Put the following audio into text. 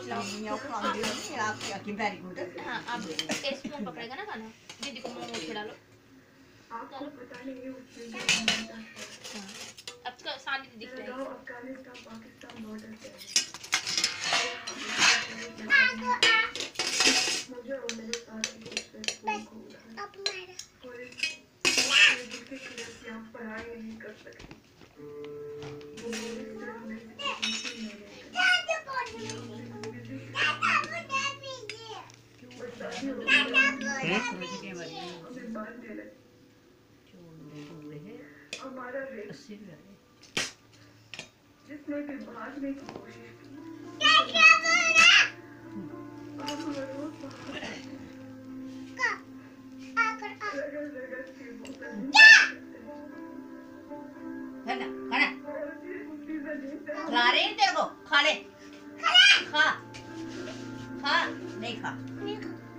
आपकी very good. हाँ अब टेस्ट में पकड़ेगा ना खाना, दीदी को मोमो खिला लो। आपको पता नहीं है उसमें हाँ अब तो सानी दीदी खिलाएगी। अफगानिस्तान पाकिस्तान बॉर्डर पे मुझे और मेरे साथ आप पढ़ाई नहीं कर सकते। हमारा जिसने भी भागने की कोशिश की खा रहे हैं तेरे को, खा ले, खा खा नहीं खा।